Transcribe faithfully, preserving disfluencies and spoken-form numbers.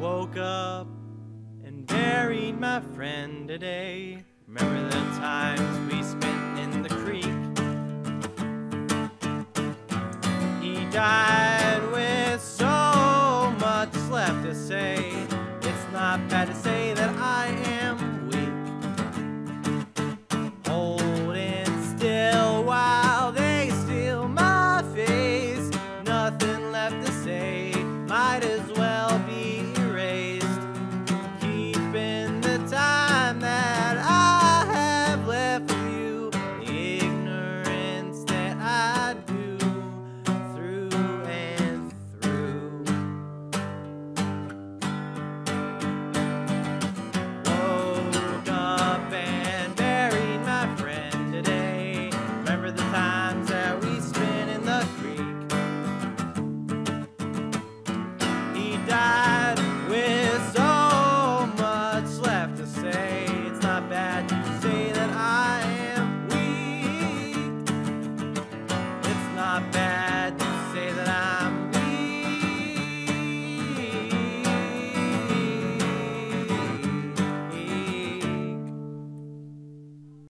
woke up and buried my friend today. Remember the times we spent in the creek? He died with so much left to say. It's not bad to say that I am weak. Holding still while they steal my face. Nothing left to say, might as well be erased. Keeping the time that I have left for you, the ignorance that I do through and through. Woke up and buried my friend today. Remember the times that we spent in the creek? He died with so much left to say. It's not bad to say that I am weak. It's not bad